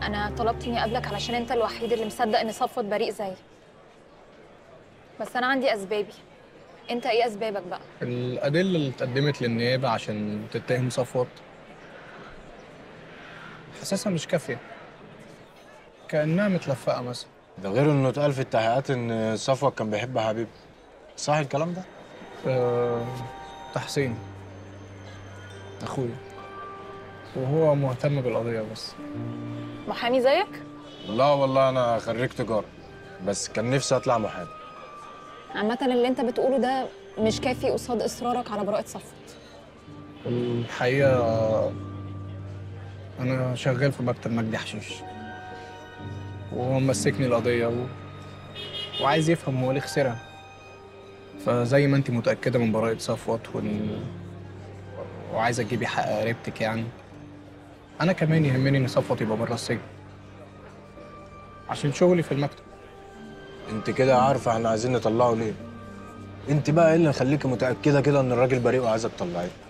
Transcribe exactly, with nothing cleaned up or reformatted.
انا طلبت اني اقابلك علشان انت الوحيد اللي مصدق ان صفوت بريء زيي. بس انا عندي اسبابي. انت ايه اسبابك بقى؟ الأدلة اللي اتقدمت للنيابة عشان تتهم صفوت حاسسها مش كافية، كأنها متلفقة مثلا. ده غير انه اتقال في التحقيقات ان صفوت كان بيحب حبيبه. صح الكلام ده؟ أه... تحسين أخويا، وهو مهتم بالقضية بس. محامي زيك؟ لا والله انا خريج تجاره، بس كان نفسي اطلع محامي. عامة اللي انت بتقوله ده مش كافي قصاد اصرارك على براءة صفوت. الحقيقة أنا شغال في مكتب مجدي حشيش، وهو مسكني القضية و... وعايز يفهم هو ليه خسرها. فزي ما أنت متأكدة من براءة صفوت وإن... وعايزة تجيبي حق قريبتك يعني، أنا كمان يهمني إن صفوت يبقى بره السجن عشان شغلي في المكتب. انت كده عارفه احنا عايزين نطلعه ليه. انت بقى ايه اللي مخليكي متاكده كده ان الراجل بريء وعايزه تطلعيه؟